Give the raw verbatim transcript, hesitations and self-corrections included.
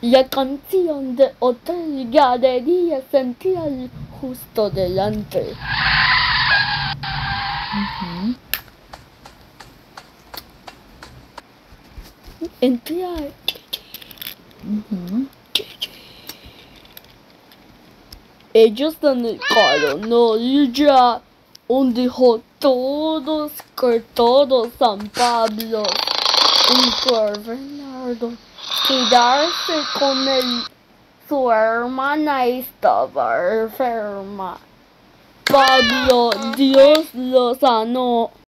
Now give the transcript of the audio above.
La canción de Hotel Galería Central justo delante. Ujú. Entrar. Ujú. Ellos en el carro, no, y ya, un dijo todos que todo San Pablo, un por Bernardo, quedarse con él, su hermana estaba enferma. Pablo, Dios lo sanó.